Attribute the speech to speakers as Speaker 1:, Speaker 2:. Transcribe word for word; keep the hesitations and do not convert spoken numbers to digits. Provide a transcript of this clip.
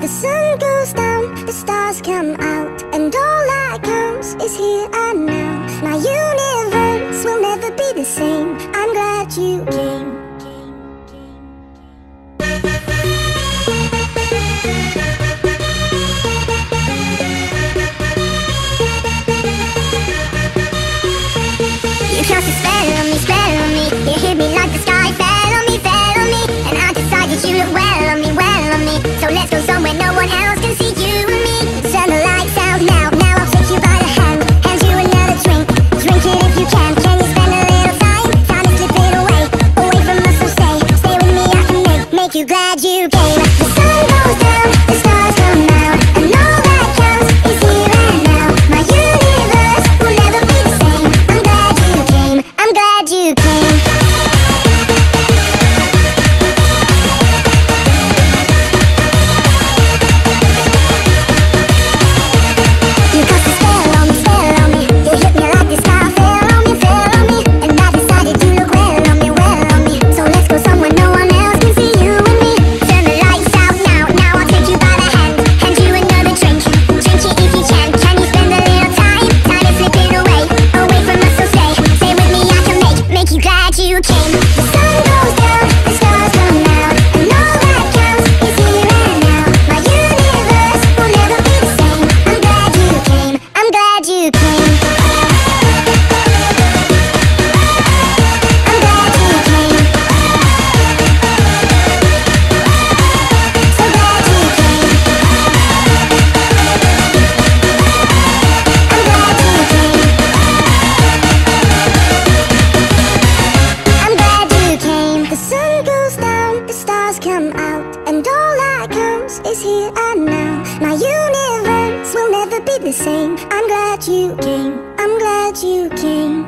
Speaker 1: The sun goes down, the stars come out, and all that counts is here and now. My universe will never be the same. I'm glad you came. You cast a spell on me, spell on me. You hit me like the sky fell on me, fell on me. And I decided you look well on me, well on me. So let's go somewhere no one else can see you and me. Turn the lights out now, now I'll take you by the hand, hand you another drink, drink it if you can. Can you spend a little time, time to slip it away, away from us, so stay, stay with me, I can make, make you glad you came. The sun goes down, the stars come out, and all that counts is here and now. My universe will never be the same. I'm glad you came, I'm glad you came. Come out, and all that counts is here and now. My universe will never be the same. I'm glad you came, I'm glad you came.